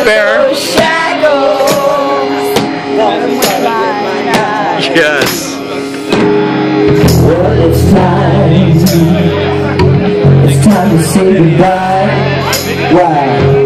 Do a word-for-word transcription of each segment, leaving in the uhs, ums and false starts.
fair. Yes. Well, it's time. It's time to say goodbye. Why?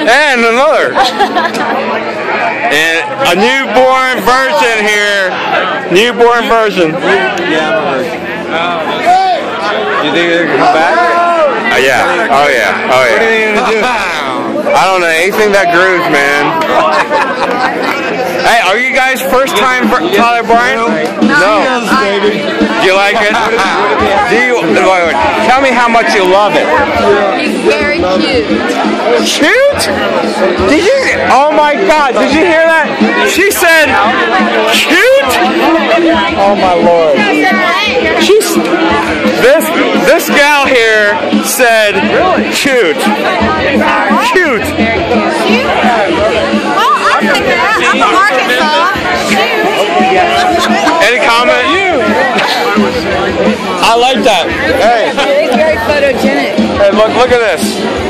And another. And a newborn version here. Newborn version. Yeah, I'm a virgin. You think they're gonna come back? Uh, yeah. Oh yeah. Oh yeah. What are they gonna do? I don't know. Anything that grooves, man. Hey, are you guys first time Tyler Bryant? No. baby. Do you like it? Do you? Wait, wait. Tell me how much you love it. He's very cute. Cute? Did you? Oh my God! Did you hear that? She said, "Cute." Oh my Lord. She's this this gal here said, "Cute." Cute. Well, I'll take that. I'm from Arkansas. Any comment? You. I like that. Hey. He's very photogenic. Hey, look! Look at this.